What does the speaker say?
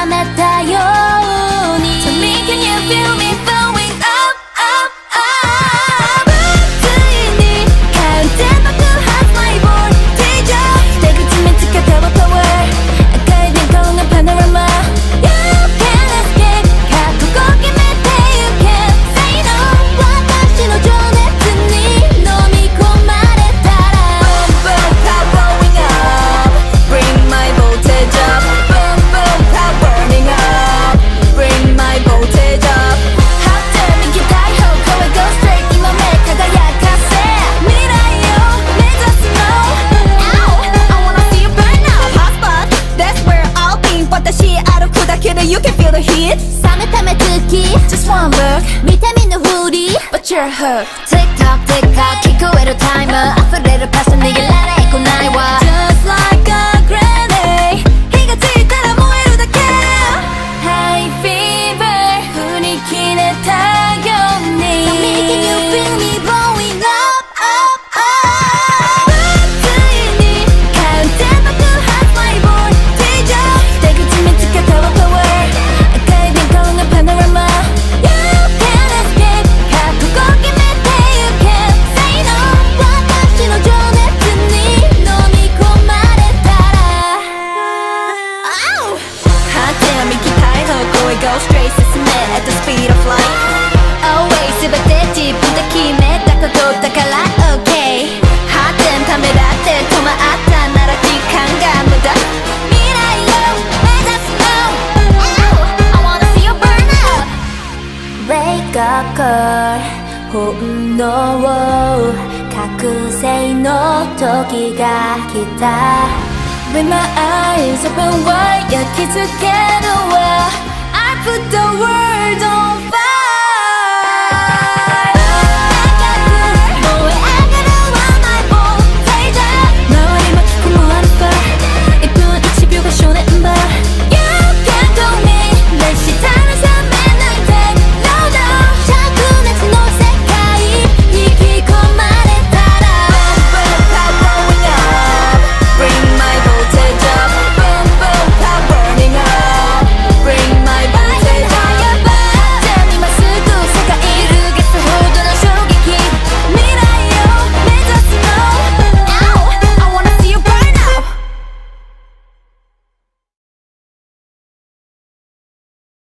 めたように Tell me can you feel me blowing up up up ついに完全爆発マイボール出口見つけたわパワー赤い電光のパノラマ You can escape 覚悟決めて You can say no 私の情熱に飲み込まれたら Boom boom power blowing up Bring my voltage up Boom boom power burning up Bring my voltage up Hot damn 行きたい方向へ Go straight 今目輝かせ未来を目指すの Ow I wanna see you burn up Hot spot That's where I'll be 私歩くだけで You can feel the heat 冷めた目つき Just one look 見てみぬふり But you're hooked Tick tock tick tock 聞こえるタイム溢れるパス逃げられっこないわ Just like a grenade 火がついたら燃えるだけ High fever 振り切れたように Tell me can you feel me blowing up up up ついに完全爆発マイボール出口見つけたわパワー赤い電光のパノラマ You can escape 覚悟決めて You can say no 私の情熱に飲み込まれたら Ow 果ては右たい方向へ Go straight 進め at the speed of light Always 全て自分で決めたことだから OK 果てんためらって止まったなら時間が無駄未来を目指すの Ow I wanna see you burn up Wake up girl 本能覚醒の時が来た With my eyes open wide 焼き付けるわ